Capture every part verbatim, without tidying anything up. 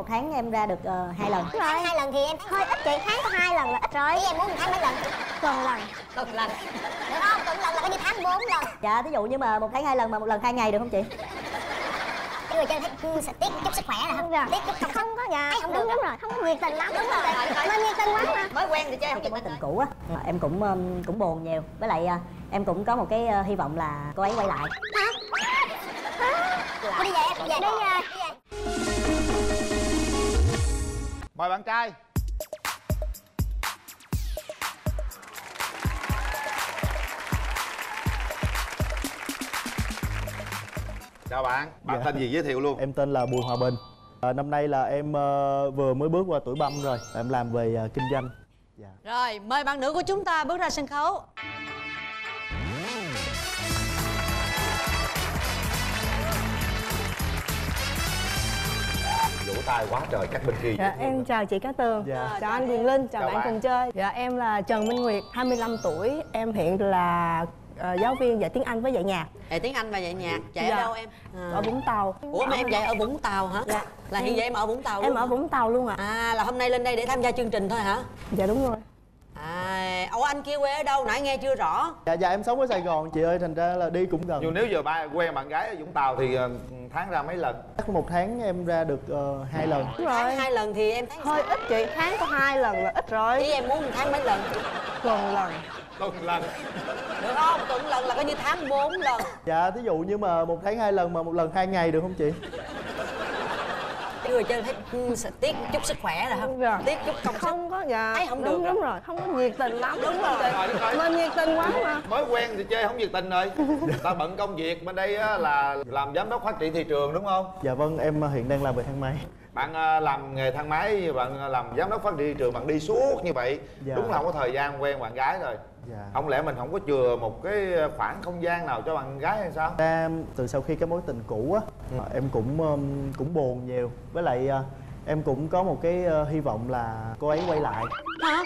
một tháng em ra được uh, hai lần. Đúng rồi, hai lần thì em hơi ít chị, tháng có hai lần là ít rồi. Ý em muốn một tháng mấy lần? Tuần lần. Tuần lần. Được không? Tuần lần là có như tháng bốn lần. Dạ, thí dụ như mà một tháng hai lần mà một lần hai ngày được không chị? Cái người chơi thấy sẽ tiết chút sức khỏe là không? Tiết chút không, không có dạ. Không đúng, đúng rồi, không có nhiệt tình lắm. Đúng rồi, nên nhiệt tình quá mà. Mới quen thì chơi không nhiệt tình. Tình cũ á, em cũng um, cũng buồn nhiều. Với lại uh, em cũng có một cái uh, hy vọng là cô ấy quay lại. Hả? Hả? Đi về em, về. Đi về. Mời bạn trai. Chào bạn, bạn dạ. Tên gì giới thiệu luôn? Em tên là Bùi Hòa Bình. à, Năm nay là em uh, vừa mới bước qua tuổi băm rồi. Em làm về uh, kinh doanh. Dạ. Rồi, mời bạn nữ của chúng ta bước ra sân khấu. Vỗ tay quá trời các bên kia. Dạ, em chào chị Cát Tường. Dạ. Chào anh Quyền Linh, chào, chào bạn, bạn cùng chơi. Dạ, em là Trần Minh Nguyệt, hai mươi lăm tuổi. Em hiện là uh, giáo viên dạy tiếng Anh với dạy nhạc. Dạy tiếng Anh và dạy nhạc. Dạy dạ. ở đâu em? À. Ở Vũng Tàu. Ủa mà em dạy ở Vũng Tàu hả? Dạ. Là hiện giờ em ở Vũng Tàu luôn Em hả? ở Vũng Tàu luôn ạ. À. à là hôm nay lên đây để tham gia chương trình thôi hả? Dạ đúng rồi. À, ủa anh kia quê ở đâu? Nãy nghe chưa rõ. Dạ dạ em sống ở Sài Gòn chị ơi, thành ra là đi cũng gần. Nhưng nếu giờ ba quen bạn gái ở Vũng Tàu thì tháng ra mấy lần? Chắc một tháng em ra được uh, hai lần. Đúng rồi. Tháng hai lần thì em thấy hơi ít chị, tháng có hai lần là ít rồi. Ý em muốn một tháng mấy lần? Tuần lần. Tuần lần. Được không? Tuần lần là coi như tháng bốn lần. Dạ, thí dụ như mà một tháng hai lần mà một lần hai ngày được không chị? Cái người chơi thấy sẽ tiết chút sức khỏe rồi không? Dạ. Tiết chút công sức. Không có dạ. Thấy không đúng, được đúng rồi, không có nhiệt tình lắm. Đúng rồi. Rồi, nên nhiệt tình quá mà. Mới quen thì chơi không nhiệt tình rồi. Ta bận công việc, bên đây á, là làm giám đốc phát triển thị trường đúng không? Dạ vâng, em hiện đang làm về thang máy. Bạn làm nghề thang máy, bạn làm giám đốc phát triển thị trường, bạn đi suốt như vậy. Dạ. Đúng là không có thời gian quen bạn gái rồi. Dạ. Không lẽ mình không có chừa một cái khoảng không gian nào cho bạn gái hay sao? Em từ sau khi cái mối tình cũ á, ừ. em cũng um, cũng buồn nhiều. Với lại uh, em cũng có một cái uh, hy vọng là cô ấy quay lại. Hả?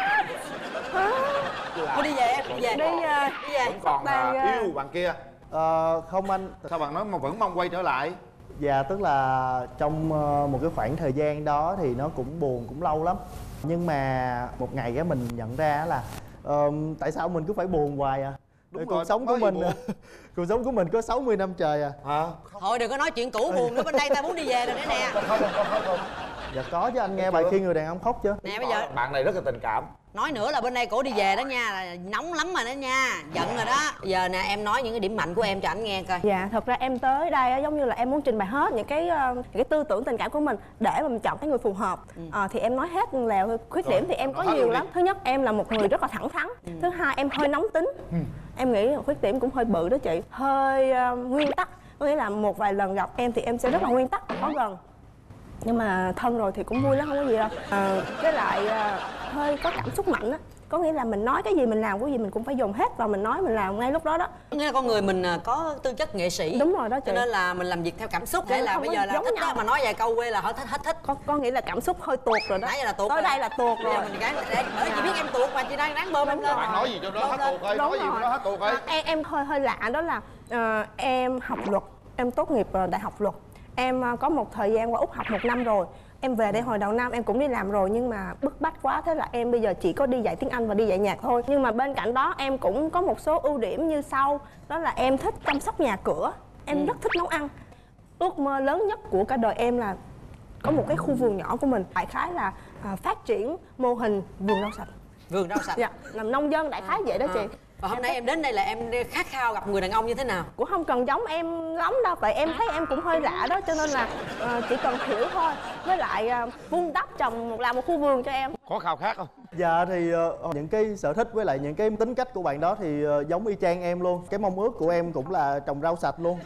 Thôi đi về em, đi về. Đi về. Đi về. Vẫn còn uh, yêu bạn kia. Uh, không anh. Sao bạn nói mà vẫn mong quay trở lại? Dạ, tức là trong uh, một cái khoảng thời gian đó thì nó cũng buồn, cũng lâu lắm. Nhưng mà một ngày cái mình nhận ra là uh, tại sao mình cứ phải buồn hoài à? Đúng cuộc rồi, sống của mình cuộc sống của mình có sáu mươi năm trời à. Hả? Thôi đừng có nói chuyện cũ buồn nữa, bên đây ta muốn đi về rồi đấy nè. Không, không, không, không. Dạ có chứ, anh nghe bài Khi Người Đàn Ông Khóc chưa? Nè bây giờ bạn này rất là tình cảm. nói nữa là bên đây cổ đi về đó nha, là nóng lắm rồi đó nha, giận rồi đó. Giờ nè em nói những cái điểm mạnh của em cho ảnh nghe coi. Dạ, thật ra em tới đây á, giống như là em muốn trình bày hết những cái uh, những cái tư tưởng tình cảm của mình để mà mình chọn cái người phù hợp. ừ. à, thì em nói hết lèo thôi. Khuyết điểm thì em có nhiều lắm. Thứ nhất, em là một người rất là thẳng thắn. ừ. Thứ hai, em hơi nóng tính. ừ. Em nghĩ khuyết điểm cũng hơi bự đó chị, hơi uh, nguyên tắc. Có nghĩa là một vài lần gặp em thì em sẽ rất là nguyên tắc, có gần, nhưng mà thân rồi thì cũng vui lắm, không có gì đâu. à, với lại à, hơi có cảm xúc mạnh á, có nghĩa là mình nói cái gì, mình làm cái gì mình cũng phải dồn hết vào mình nói, mình làm ngay lúc đó đó. Nghĩa là con người mình có tư chất nghệ sĩ. Đúng rồi đó chị. Cho nên là mình làm việc theo cảm xúc. Hay là bây giờ là thích đó, mà nói vài câu quê là hết thích hết thích. Có, có nghĩa là cảm xúc hơi tuột rồi đó. Nãy giờ là tuột tới rồi. đây là tuột rồi. Bây giờ mình gái để bởi chị biết em tuột mà chị đang đáng bơm em lên. Bạn nói gì cho nó hết tuột ơi, nói gì cho nó hết tuột ơi. em em hơi hơi lạ đó là uh, em học luật, em tốt nghiệp uh, đại học luật. Em uh, có một thời gian qua Úc học một năm rồi. Em về đây hồi đầu năm em cũng đi làm rồi, nhưng mà bức bách quá, thế là em bây giờ chỉ có đi dạy tiếng Anh và đi dạy nhạc thôi. Nhưng mà bên cạnh đó em cũng có một số ưu điểm như sau. Đó là em thích chăm sóc nhà cửa. Em ừ. rất thích nấu ăn. Ước mơ lớn nhất của cả đời em là có một cái khu vườn nhỏ của mình. Đại khái là à, phát triển mô hình vườn rau sạch. Vườn rau sạch. Dạ, làm nông dân đại khái vậy đó chị. à. Và hôm nay em đến đây là em khát khao gặp người đàn ông như thế nào? Cũng không cần giống em lắm đâu, tại em thấy em cũng hơi lạ đó, cho nên là uh, chỉ cần hiểu thôi. Với lại uh, vun đắp trồng một làm một khu vườn cho em. Có khao khát không? Dạ thì uh, những cái sở thích với lại những cái tính cách của bạn đó thì uh, giống y chang em luôn. Cái mong ước của em cũng là trồng rau sạch luôn.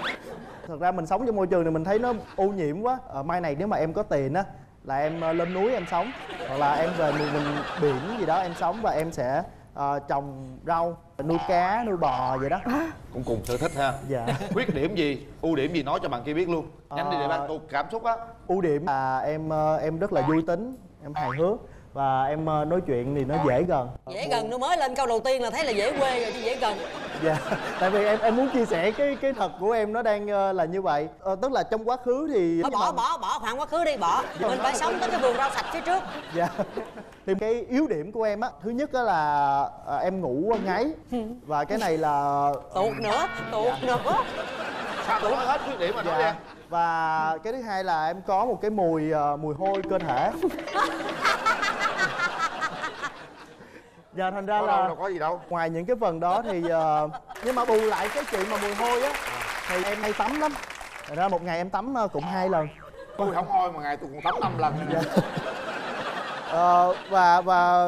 Thật ra mình sống trong môi trường này mình thấy nó ô nhiễm quá. uh, Mai này nếu mà em có tiền á là em uh, lên núi em sống, hoặc là em về miền mình biển gì đó em sống, và em sẽ uh, trồng rau, nuôi cá, nuôi bò vậy đó. Cũng cùng sở thích ha. Dạ. Khuyết điểm gì, ưu điểm gì nói cho bạn kia biết luôn. Nhanh đi để bạn tụt cảm xúc á. Ưu điểm là em em rất là vui tính, em hài hước, và em nói chuyện thì nó dễ gần. Dễ gần nó mới lên câu đầu tiên là thấy là dễ quê rồi chứ dễ gần. Dạ, tại vì em em muốn chia sẻ cái cái thật của em nó đang uh, là như vậy. Ờ, tức là trong quá khứ thì Thôi bỏ bỏ bỏ khoảng quá khứ đi, bỏ. Mình phải sống tới cái vườn rau sạch phía trước. Dạ. Thì cái yếu điểm của em á, thứ nhất đó là à, em ngủ ngáy. Và cái này là tuột nữa, tuột dạ. nữa. Sao tôi nói hết khuyết điểm mà nói dạ. đi. Và cái thứ hai là em có một cái mùi uh, mùi hôi cơ thể. Dạ, thành ra có là đâu, đâu có gì đâu. Ngoài những cái phần đó thì uh, nhưng mà bù lại cái chuyện mà mùi hôi á thì em hay tắm lắm. Thành ra một ngày em tắm uh, cũng hai lần. Tôi không hôi mà ngày tôi còn tắm năm lần. Dạ. uh, và và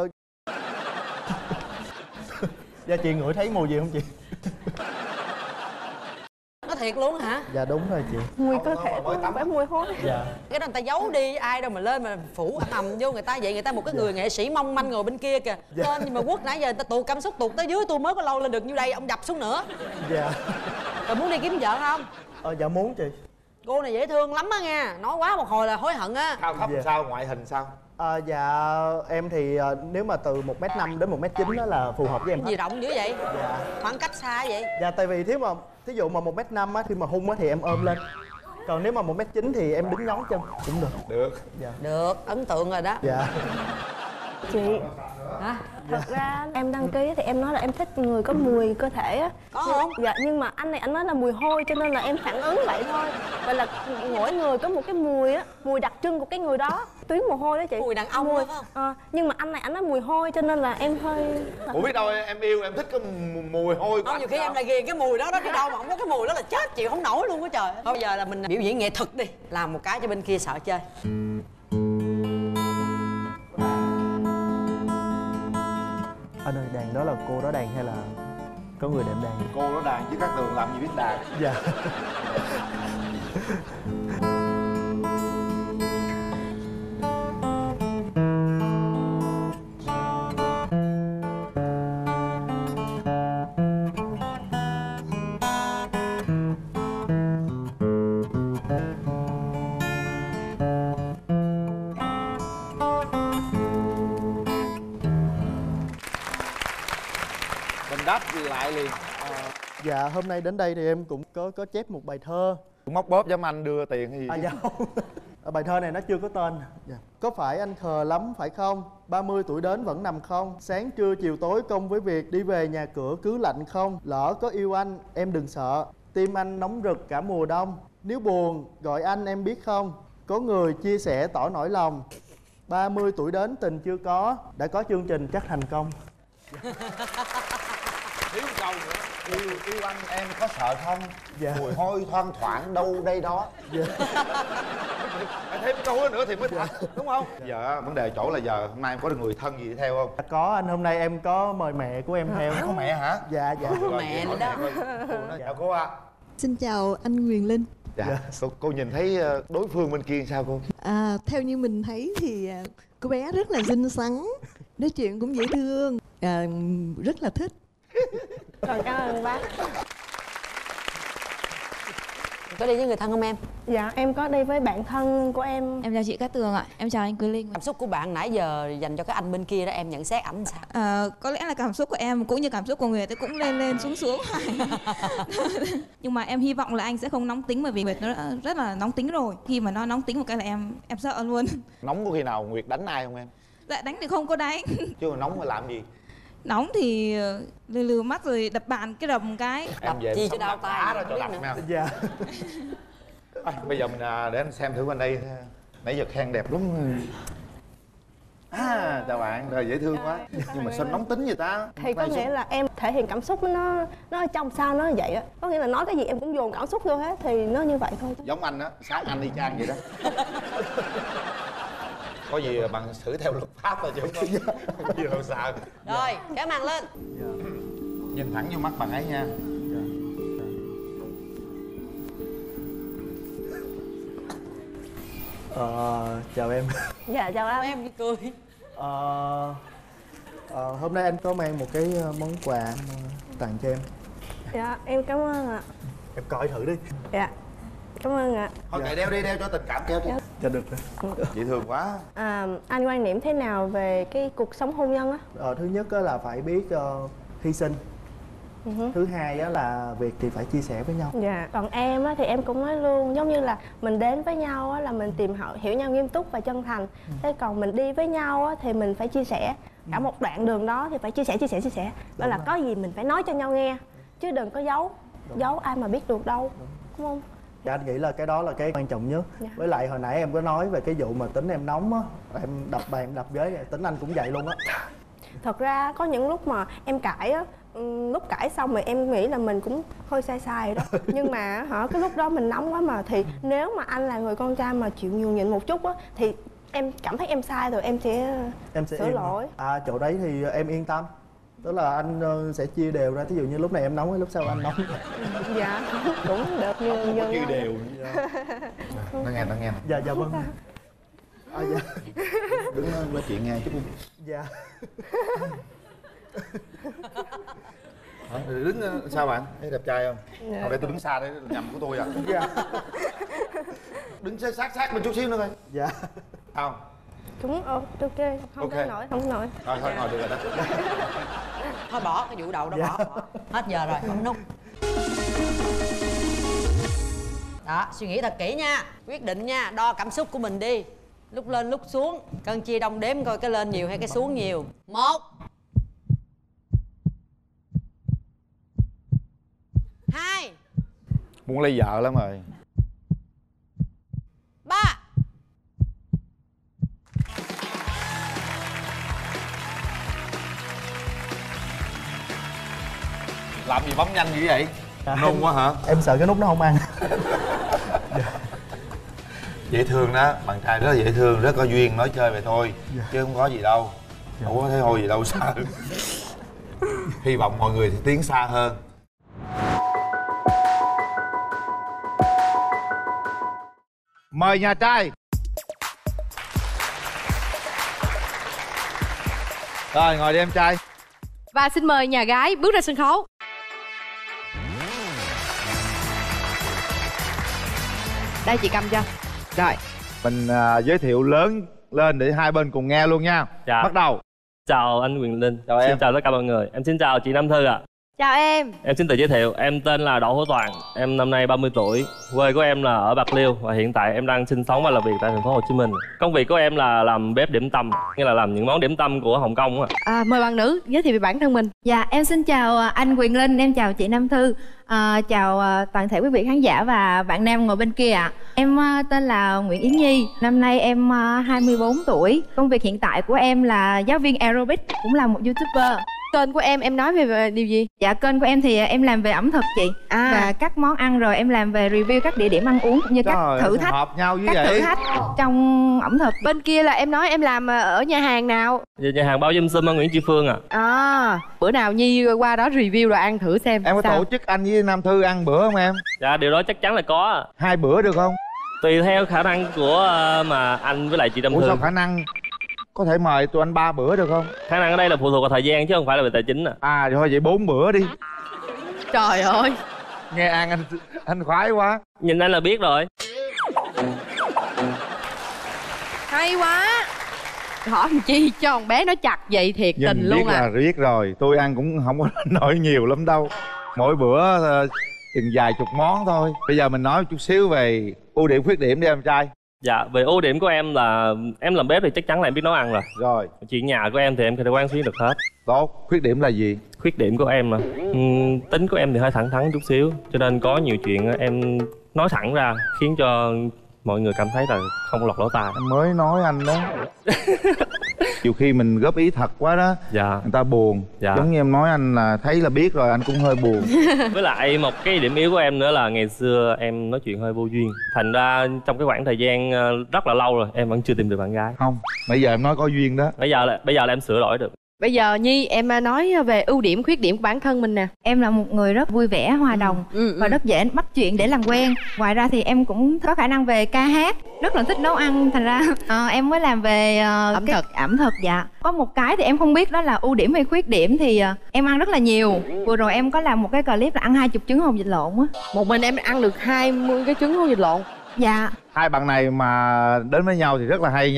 dạ, chị ngửi thấy mùi gì không chị? Nói thiệt luôn hả? Dạ đúng rồi chị. Mùi cơ thể tôi không phải mùi hôi. Dạ. Cái đó người ta giấu đi, ai đâu mà lên mà phủ ầm ầm vô người ta vậy. Người ta một cái người nghệ sĩ mong manh ngồi bên kia kìa. Dạ. Lên nhưng mà Quốc nãy giờ người ta tụt cảm xúc tụt tới dưới, tôi mới có lâu lên được như đây, ông đập xuống nữa. Dạ. Rồi muốn đi kiếm vợ không? Ờ dạ muốn chị. Cô này dễ thương lắm á nha, nói quá một hồi là hối hận á. Cao thấp Dạ. sao, ngoại hình sao? À, dạ em thì à, nếu mà từ một mét năm đến một mét chín đó là phù hợp với em. Gì rộng dữ vậy? Dạ. Khoảng cách xa vậy? Dạ tại vì nếu mà thí dụ mà một mét năm á, khi mà hung á thì em ôm lên. Còn nếu mà một mét chín thì em đứng nhón chân cũng được. Được. Dạ. Được, ấn tượng rồi đó. Dạ. Chị, Hả? thật ra em đăng ký thì em nói là em thích người có mùi cơ thể á. Có không? Dạ, nhưng mà anh này anh nói là mùi hôi cho nên là em phản ứng vậy thôi. Vậy là mỗi người có một cái mùi á, mùi đặc trưng của cái người đó. Tuyến mồ hôi đó chị. Mùi đàn ông mùi. phải không? À, nhưng mà anh này anh nói mùi hôi cho nên là em hơi... Ủa biết đâu em yêu, em thích cái mùi hôi của Không, anh nhiều khi sao? em lại ghiền cái mùi đó đó chứ đâu mà không có cái mùi đó là chết chịu không nổi luôn á trời. Thôi bây giờ là mình biểu diễn nghệ thuật đi, làm một cái cho bên kia sợ chơi. Anh ơi, đàn đó là cô đó đàn hay là có người đệm đàn? Cô đó đàn chứ các Tường làm gì biết đàn. Dạ. Mình đáp lại liền. À, dạ hôm nay đến đây thì em cũng có có chép một bài thơ. Móc bóp giống anh đưa tiền hay gì? À dạ không. Bài thơ này nó chưa có tên. Dạ. Có phải anh khờ lắm phải không? ba mươi tuổi đến vẫn nằm không? Sáng trưa chiều tối công với việc, đi về nhà cửa cứ lạnh không? Lỡ có yêu anh em đừng sợ, tim anh nóng rực cả mùa đông. Nếu buồn gọi anh em biết không? Có người chia sẻ tỏ nỗi lòng. ba mươi tuổi đến tình chưa có, đã có chương trình chắc thành công. Thiếu câu nữa. Yêu, yêu anh em có sợ không? Dạ. Mùi hôi thoang thoảng đâu đây đó. Dạ. Em thêm câu nữa thì mới thật, đúng không? Giờ vấn đề chỗ là giờ hôm nay em có được người thân gì theo không? Có anh, hôm nay em có mời mẹ của em theo. Có mẹ hả? Dạ dạ. Mẹ nữa đó. Cô nói chào cô ạ. Xin chào anh Quyền Linh. Dạ. Cô, cô nhìn thấy đối phương bên kia sao cô? À, theo như mình thấy thì cô bé rất là xinh xắn, nói chuyện cũng dễ thương, à, rất là thích. Còn cảm ơn bác. Có đi với người thân không em? Dạ em có đi với bạn thân của em. Em chào chị Cát Tường ạ, em chào anh Quyền Linh. Cảm xúc của bạn nãy giờ dành cho cái anh bên kia đó, em nhận xét ảnh sao? À, có lẽ là cảm xúc của em cũng như cảm xúc của người ta cũng lên lên xuống xuống. Nhưng mà em hy vọng là anh sẽ không nóng tính, bởi vì Nguyệt nó rất là nóng tính rồi. Khi mà nó nóng tính một cái là em em sợ luôn. Nóng có khi nào Nguyệt đánh ai không em? Dạ đánh thì không có đánh. Chứ mà nóng mà làm gì? Nóng thì lừ lừ mắt rồi đập bàn cái đầm cái. Em về chi cho đau tay ra cho đập nào. Dạ. À, bây giờ mình à, để anh xem thử bên đây. Nãy giờ khen đẹp lắm. À, chào bạn, rồi dễ thương quá. Nhưng mà sao nóng tính vậy ta? Thì có nghĩa là em thể hiện cảm xúc nó nó trong sao nó vậy á. Có nghĩa là nói cái gì em cũng dồn cảm xúc vô hết thì nó như vậy thôi. Giống anh á, sáng anh y chang vậy đó. Có gì bằng xử theo luật pháp là chứ không có, không có gì đâu sợ. Rồi, kéo màn lên. Nhìn thẳng vô mắt bạn ấy nha. Ờ, chào em. Dạ chào anh. Em cười. Ờ, ờ, hôm nay anh có mang một cái món quà tặng cho em. Dạ em cảm ơn ạ. Em coi thử đi. Dạ cảm ơn ạ. Thôi kệ đeo đi, đeo cho tình cảm kéo đi. Dạ được rồi. Dễ thương quá. À, anh quan điểm thế nào về cái cuộc sống hôn nhân á? Ờ, thứ nhất á là phải biết uh, hy sinh. Uh-huh. Thứ hai á là việc thì phải chia sẻ với nhau. Dạ. Còn em á thì em cũng nói luôn, giống như là mình đến với nhau á là mình tìm hiểu, hiểu nhau nghiêm túc và chân thành. Ừ. Thế còn mình đi với nhau á thì mình phải chia sẻ. Cả ừ. một đoạn đường đó thì phải chia sẻ, chia sẻ, chia sẻ. Đó là có gì mình phải nói cho nhau nghe, chứ đừng có giấu. Đúng. Giấu ai mà biết được đâu. Đúng, Đúng không? Dạ, anh nghĩ là cái đó là cái quan trọng nhất. Dạ. Với lại hồi nãy em có nói về cái vụ mà tính em nóng á, em đập bàn đập ghế, tính anh cũng vậy luôn á. Thật ra có những lúc mà em cãi á, lúc cãi xong rồi em nghĩ là mình cũng hơi sai sai đó. Nhưng mà hả, cái lúc đó mình nóng quá mà, thì nếu mà anh là người con trai mà chịu nhường nhịn một chút á thì em cảm thấy em sai rồi em sẽ, em sẽ sửa lỗi. À, chỗ đấy thì em yên tâm. Tức là anh sẽ chia đều ra, thí dụ như lúc này em nóng, lúc sau anh nóng. Dạ, cũng được như như chia đều. Nó nghe, nó nghe. Dạ, dạ vâng. À, dạ. Đứng nói chuyện nghe chút. Dạ. Hả? Đứng sao bạn? Thấy đẹp trai không? Dạ. Không, để tôi đứng xa đấy, nhầm của tôi à. Dạ. Đứng sát sát bên chút xíu nữa thôi. Dạ. Không? Cũng ok, không okay. Tới nổi, không nổi. Thôi, thôi, ngồi được rồi đó. Thôi bỏ cái vụ đầu đó, dạ. bỏ, bỏ. Hết giờ rồi, bấm nút. Đó, suy nghĩ thật kỹ nha. Quyết định nha, đo cảm xúc của mình đi. Lúc lên, lúc xuống. Cân chia đông đếm coi cái lên nhiều hay cái xuống nhiều. Một. Hai. Muốn lấy vợ lắm rồi. Ba. Làm gì bấm nhanh dữ vậy? À, nôn quá hả? Em sợ cái nút nó không ăn. Dễ thương đó, bạn trai rất là dễ thương, rất có duyên, nói chơi vậy thôi. Dạ. Chứ không có gì đâu. Dạ. Không có thấy hôi gì đâu sợ. Hy vọng mọi người thì tiến xa hơn. Mời nhà trai. Rồi, ngồi đi em trai. Và xin mời nhà gái bước ra sân khấu. Đây, chị cầm cho. Rồi. Mình uh, giới thiệu lớn lên để hai bên cùng nghe luôn nha. Dạ. Bắt đầu. Chào anh Quyền Linh. Chào em. Xin chào tất cả mọi người. Em xin chào chị Nam Thư ạ. À. Chào em. Em xin tự giới thiệu, em tên là Đỗ Hữu Toàn, em năm nay ba mươi tuổi. Quê của em là ở Bạc Liêu và hiện tại em đang sinh sống và làm việc tại thành phố Hồ Chí Minh. Công việc của em là làm bếp điểm tâm, nghĩa là làm những món điểm tâm của Hồng Kông á. À, mời bạn nữ giới thiệu về bản thân mình. Dạ, em xin chào anh Quyền Linh, em chào chị Nam Thư, à, chào toàn thể quý vị khán giả và bạn nam ngồi bên kia ạ. À. Em tên là Nguyễn Yến Nhi, năm nay em hai mươi bốn tuổi. Công việc hiện tại của em là giáo viên aerobic, cũng là một YouTuber. Kênh của em, em nói về điều gì? Dạ, kênh của em thì em làm về ẩm thực chị. À. Và các món ăn, rồi em làm về review các địa điểm ăn uống cũng như Trời các thử thách. Hợp nhau như các vậy. thử thách trong ẩm thực. Bên kia là em nói em làm ở nhà hàng nào? Dạ, nhà hàng Bao Dâm Sum ở Nguyễn Tri Phương ạ. À. à, bữa nào Nhi qua đó review rồi ăn thử xem. Em có sao? tổ chức anh với Nam Thư ăn bữa không em? Dạ, điều đó chắc chắn là có. Hai bữa được không? Tùy theo khả năng của mà anh với lại chị Nam Thư. Ủa sao khả năng? Có thể mời tụi anh ba bữa được không? Khả năng ở đây là phụ thuộc vào thời gian chứ không phải là về tài chính à. À thôi vậy bốn bữa đi. Trời ơi. Nghe An anh anh khoái quá. Nhìn anh là biết rồi. Hay quá. Hỏi làm chi cho con bé nó chặt vậy thiệt. Nhìn tình luôn biết à. Là biết rồi. Tôi ăn cũng không có nổi nhiều lắm đâu. Mỗi bữa uh, chừng vài chục món thôi. Bây giờ mình nói chút xíu về ưu điểm khuyết điểm đi em trai. Dạ, về ưu điểm của em là em làm bếp thì chắc chắn là em biết nấu ăn rồi. Rồi. Chuyện nhà của em thì em có thể quan sát được hết. Tốt. Khuyết điểm là gì? Khuyết điểm của em mà uhm, tính của em thì hơi thẳng thắn chút xíu, cho nên có nhiều chuyện em nói thẳng ra khiến cho mọi người cảm thấy là không lọt lỗ tai. Em mới nói anh đó. Nhiều khi mình góp ý thật quá đó. Dạ. Người ta buồn. Dạ. Giống như em nói anh là thấy là biết rồi, anh cũng hơi buồn. Với lại một cái điểm yếu của em nữa là ngày xưa em nói chuyện hơi vô duyên. Thành ra trong cái khoảng thời gian rất là lâu rồi em vẫn chưa tìm được bạn gái. Không, bây giờ em nói có duyên đó. Bây giờ là bây giờ là em sửa đổi được. Bây giờ Nhi em nói về ưu điểm khuyết điểm của bản thân mình nè. Em là một người rất vui vẻ, hòa đồng ừ, ừ, và rất dễ bắt chuyện để làm quen. Ngoài ra thì em cũng có khả năng về ca hát, rất là thích nấu ăn, thành ra uh, em mới làm về uh, ẩm cái, thực. ẩm thực dạ. Có một cái thì em không biết đó là ưu điểm hay khuyết điểm thì uh, em ăn rất là nhiều. Vừa rồi em có làm một cái clip là ăn hai chục trứng hồng vịt lộn á. Một mình em ăn được hai mươi cái trứng hồng vịt lộn. Dạ. Hai bạn này mà đến với nhau thì rất là hay nha.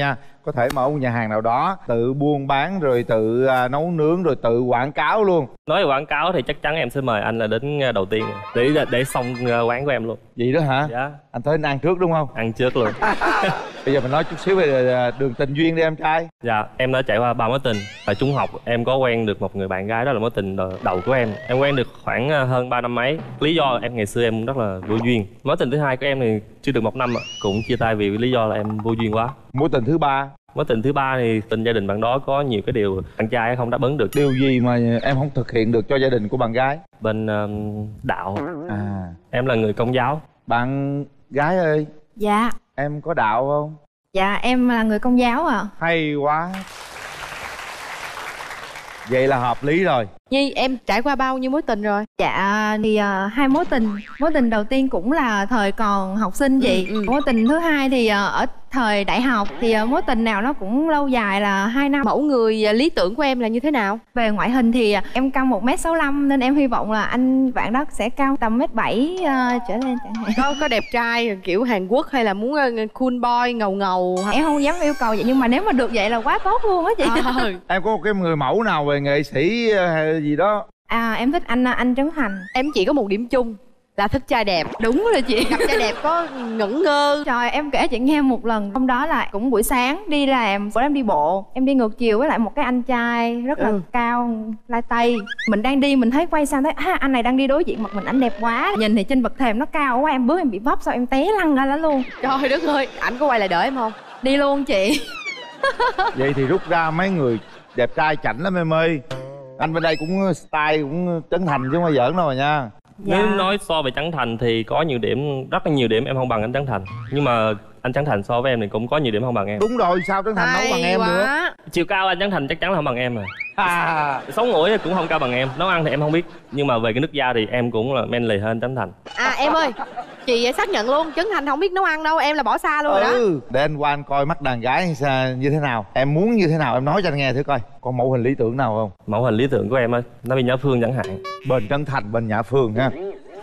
có thể mở một nhà hàng nào đó tự buôn bán rồi tự à, nấu nướng rồi tự quảng cáo luôn. Nói về quảng cáo thì chắc chắn em sẽ mời anh là đến đầu tiên để để xong quán của em luôn. Vậy đó hả? Dạ. Anh tới anh ăn trước đúng không? Ăn trước luôn. Bây giờ mình nói chút xíu về đường tình duyên đi em trai. Dạ, em đã trải qua ba mối tình. Tại trung học em có quen được một người bạn gái, đó là mối tình đầu của em. Em quen được khoảng hơn ba năm mấy. Lý do em ngày xưa em rất là vô duyên. Mối tình thứ hai của em thì chưa được một năm cũng chia tay vì lý do là em vô duyên quá. Mối tình thứ ba? Mối tình thứ ba thì tình gia đình bạn đó có nhiều cái điều bạn trai không đáp ứng được. Điều gì mà em không thực hiện được cho gia đình của bạn gái? Bên uh, đạo. À. Em là người Công giáo. Bạn gái ơi. Dạ. Em có đạo không? Dạ em là người Công giáo ạ. À. Hay quá. Vậy là hợp lý rồi. Nhi, em trải qua bao nhiêu mối tình rồi? Dạ thì uh, hai mối tình. Mối tình đầu tiên cũng là thời còn học sinh vậy. Ừ, ừ. Mối tình thứ hai thì uh, ở thời đại học. Thì uh, mối tình nào nó cũng lâu dài là hai năm. Mẫu người uh, lý tưởng của em là như thế nào? Về ngoại hình thì uh, em cao một mét sáu lăm nên em hy vọng là anh bạn đó sẽ cao tầm mét bảy uh, trở lên chẳng hạn. Có có đẹp trai kiểu Hàn Quốc hay là muốn uh, cool boy ngầu ngầu? Em không dám yêu cầu vậy nhưng mà nếu mà được vậy là quá tốt luôn á chị. À. Em có một cái người mẫu nào về nghệ sĩ hay gì đó? À em thích anh anh Trấn Thành. Em chỉ có một điểm chung là thích trai đẹp. Đúng rồi chị. Gặp trai đẹp có ngẩn ngơ. Trời em kể chị nghe một lần. Hôm đó là cũng buổi sáng đi làm, bữa em đi bộ, em đi ngược chiều với lại một cái anh trai rất là ừ. cao, lai tây. Mình đang đi mình thấy quay sang thấy à, anh này đang đi đối diện mặt mình, ảnh đẹp quá. Nhìn thì trên bậc thềm nó cao quá, em bước em bị vấp sao em té lăn ra đó luôn. Trời đất ơi, ảnh có quay lại đợi em không? Đi luôn chị. Vậy thì rút ra mấy người đẹp trai chảnh lắm em ơi. Anh bên đây cũng style cũng Trấn Thành chứ không phải giỡn đâu mà nha. Dạ. Nếu nói so về Trấn Thành thì có nhiều điểm, rất là nhiều điểm em không bằng anh Trấn Thành. Nhưng mà anh Trấn Thành so với em thì cũng có nhiều điểm không bằng em. Đúng rồi, sao Trấn Thành nấu bằng em được? Chiều cao anh Trấn Thành chắc chắn là không bằng em rồi. À. Sống mũi cũng không cao bằng em. Nấu ăn thì em không biết. Nhưng mà về cái nước da thì em cũng là manly hơn Trấn Thành. À em ơi, chị xác nhận luôn, Trấn Thành không biết nấu ăn đâu, em là bỏ xa luôn rồi đó. Ừ, để anh qua anh coi mắt đàn gái như thế nào. Em muốn như thế nào em nói cho anh nghe thử coi. Có mẫu hình lý tưởng nào không? Mẫu hình lý tưởng của em ơi, nó bên Nhã Phương chẳng hạn. Bên Trấn Thành, bên Nhã Phương ha.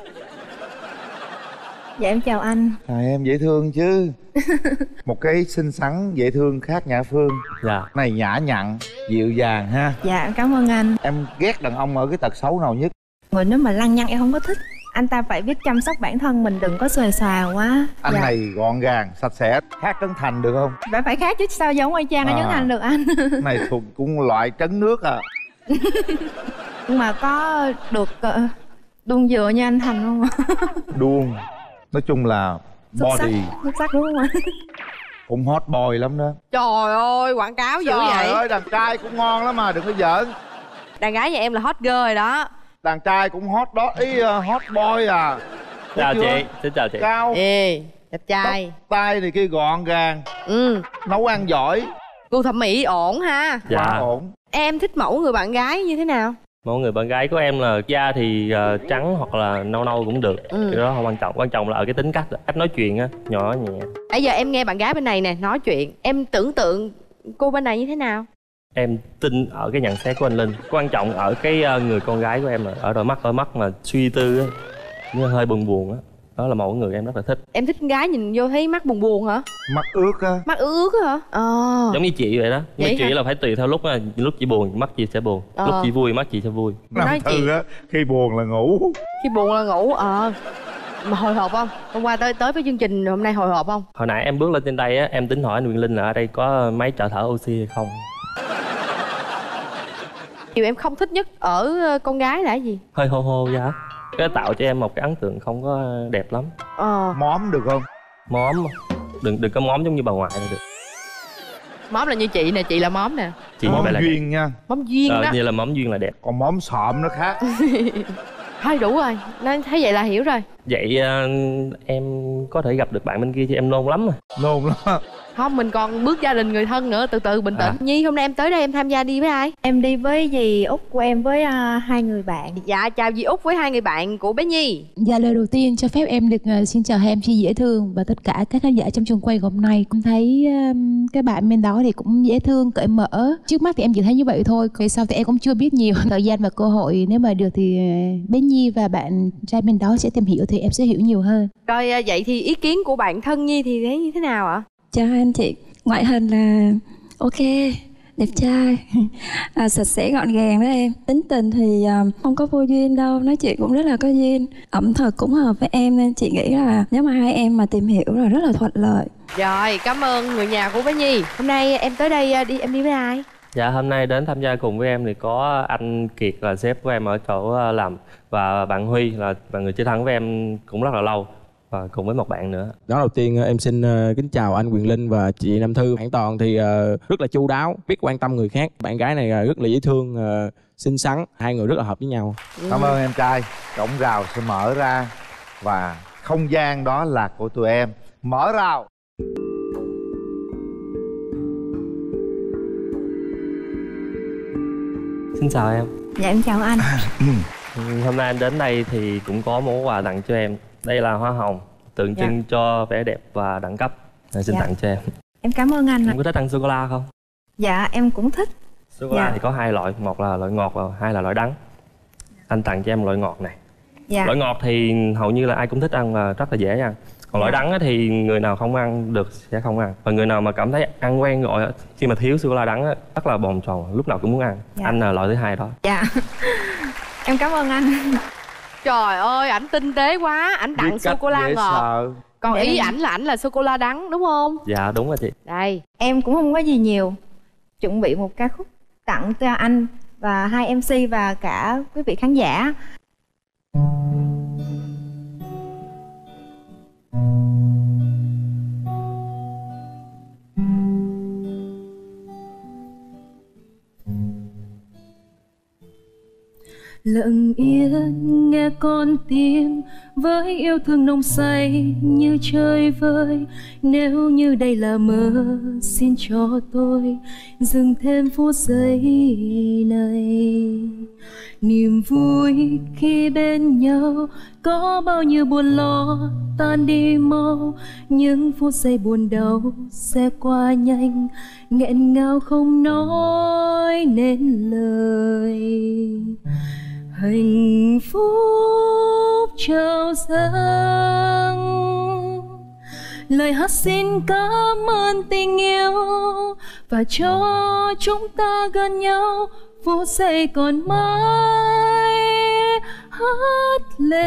Dạ em chào anh. À, em dễ thương chứ. Một cái xinh xắn dễ thương khác Nhã Phương. Dạ. Này nhã nhặn, dịu dàng ha. Dạ cảm ơn anh. Em ghét đàn ông ở cái tật xấu nào nhất? Người nếu mà lăng nhăng em không có thích. Anh ta phải biết chăm sóc bản thân mình, đừng có xuề xòa quá. Anh dạ. này gọn gàng, sạch sẽ, khác Trấn Thành được không? Phải phải khác chứ sao giống y chang ở à. Trấn Thành được anh. Này thuộc cũng loại trấn nước à. Nhưng mà có được uh, đuông dừa như anh Thành không ạ? Đuông. Nói chung là body. Xuất sắc, xuất sắc đúng không anh? Cũng hot boy lắm đó. Trời ơi, quảng cáo dữ vậy. Trời ơi, đàn trai cũng ngon lắm mà, đừng có giỡn. Đàn gái nhà em là hot girl rồi đó. Đàn trai cũng hot đó, ý uh, hot boy à. Chào chị, xin chào chị. Cao. Ê, đẹp trai. Tay thì kia gọn gàng. Ừ. Nấu ăn giỏi. Gu thẩm mỹ ổn ha. Dạ. Quá ổn. Em thích mẫu người bạn gái như thế nào? Mẫu người bạn gái của em là da thì uh, trắng hoặc là nâu nâu cũng được. Ừ. Cái đó không quan trọng, quan trọng là ở cái tính cách, cách nói chuyện á, nhỏ nhẹ. Bây giờ em nghe bạn gái bên này nè nói chuyện, em tưởng tượng cô bên này như thế nào? Em tin ở cái nhận xét của anh Linh. Quan trọng ở cái uh, người con gái của em là ở đôi mắt, đôi mắt mà suy tư á, như hơi buồn buồn á. Đó là mẫu người em rất là thích. Em thích con gái nhìn vô thấy mắt buồn buồn hả? Mắt ướt á. Mắt ướt á hả? Ờ. Giống như chị vậy đó. Nhưng vậy chị hả? là phải tùy theo lúc á, lúc chị buồn mắt chị sẽ buồn, ờ. lúc chị vui mắt chị sẽ vui. Nói chị á, khi buồn là ngủ. Khi buồn là ngủ, ờ. Mà hồi hộp không? Hôm qua tới tới với chương trình hôm nay hồi hộp không? Hồi nãy em bước lên trên đây á, em tính hỏi anh Quyền Linh là ở đây có máy trợ thở oxy hay không. Điều em không thích nhất ở con gái là cái gì? Hơi hô hô ra. Cái tạo cho em một cái ấn tượng không có đẹp lắm. Ờ. Móm được không? Móm. Đừng đừng có móm giống như bà ngoại là được. Móm là như chị nè, chị là móm nè. Chị móm là duyên đẹp. Nha. Móm duyên ờ, đó. Như là móm duyên là đẹp. Còn móm sọm nó khác. Thôi đủ rồi, nên thấy vậy là hiểu rồi. Vậy uh, em có thể gặp được bạn bên kia chứ em nôn lắm rồi. Nôn lắm. Không, mình còn bước gia đình người thân nữa, từ từ bình tĩnh. À. Nhi hôm nay em tới đây em tham gia đi với ai? Em đi với dì Út của em với uh, hai người bạn. Dạ chào dì Út với hai người bạn của bé Nhi. Dạ lời đầu tiên cho phép em được uh, xin chào hai em xê dễ thương và tất cả các khán giả trong trường quay hôm nay. Cũng thấy um, các bạn bên đó thì cũng dễ thương, cởi mở. Trước mắt thì em chỉ thấy như vậy thôi, về sau thì em cũng chưa biết nhiều. Thời gian và cơ hội nếu mà được thì uh, bé Nhi và bạn trai bên đó sẽ tìm hiểu thì em sẽ hiểu nhiều hơn. Rồi uh, vậy thì ý kiến của bạn thân Nhi thì thấy như thế nào ạ? Chào anh chị. Ngoại hình là ok, đẹp trai, à, sạch sẽ gọn gàng đó em. Tính tình thì uh, không có vô duyên đâu, nói chuyện cũng rất là có duyên. Ẩm thực cũng hợp với em nên chị nghĩ là nếu mà hai em mà tìm hiểu là rất là thuận lợi. Rồi, cảm ơn người nhà của bé Nhi. Hôm nay em tới đây đi em đi với ai? Dạ hôm nay đến tham gia cùng với em thì có anh Kiệt là sếp của em ở chỗ làm, và bạn Huy là bạn người chơi thân với em cũng rất là lâu, và cùng với một bạn nữa. Đó, đầu tiên em xin kính chào anh Quyền Linh và chị Nam Thư. Bạn Toàn thì rất là chu đáo, biết quan tâm người khác. Bạn gái này rất là dễ thương, xinh xắn, hai người rất là hợp với nhau. Cảm ơn em trai. Cổng rào sẽ mở ra và không gian đó là của tụi em. Mở rào. Xin chào em. Dạ em chào anh. Hôm nay anh đến đây thì cũng có món quà tặng cho em. Đây là hoa hồng tượng trưng dạ. cho vẻ đẹp và đẳng cấp. Nên xin dạ. tặng cho em. Em cảm ơn anh. Em có thích ăn sô cô la không? Dạ em cũng thích. Sô cô la dạ. thì có hai loại, một là loại ngọt và hai là loại đắng. Anh tặng cho em loại ngọt này. Dạ. Loại ngọt thì hầu như là ai cũng thích ăn và rất là dễ ăn. Còn loại dạ. đắng thì người nào không ăn được sẽ không ăn. Và người nào mà cảm thấy ăn quen rồi khi mà thiếu sô cô la đắng rất là bồn chồn, lúc nào cũng muốn ăn. Dạ. Anh là loại thứ hai đó. Dạ. Em cảm ơn anh. Trời ơi, ảnh tinh tế quá, ảnh tặng sô cô la ngọt. Sợ. Còn để ý em... ảnh là ảnh là sô cô la đắng đúng không? Dạ đúng rồi chị. Đây. Em cũng không có gì nhiều, chuẩn bị một ca khúc tặng cho anh và hai em xê và cả quý vị khán giả. Lặng yên nghe con tim với yêu thương nồng say như chơi vơi. Nếu như đây là mơ, xin cho tôi dừng thêm phút giây này. Niềm vui khi bên nhau có bao nhiêu buồn lo tan đi mau. Những phút giây buồn đau sẽ qua nhanh, nghẹn ngào không nói nên lời. Hạnh phúc trao dâng, lời hát xin cảm ơn tình yêu và cho chúng ta gần nhau phút giây còn mãi hát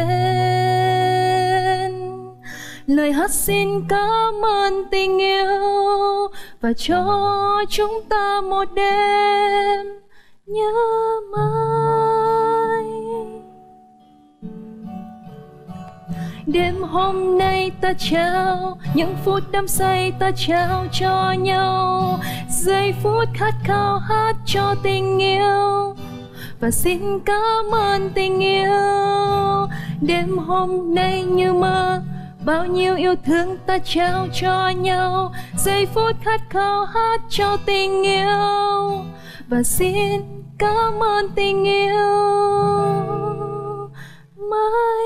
lên. Lời hát xin cảm ơn tình yêu và cho chúng ta một đêm nhớ mãi. Đêm hôm nay ta trao những phút đắm say, ta trao cho nhau giây phút khát khao hát cho tình yêu và xin cảm ơn tình yêu. Đêm hôm nay như mơ, bao nhiêu yêu thương ta trao cho nhau giây phút khát khao hát cho tình yêu và xin cảm ơn tình yêu mãi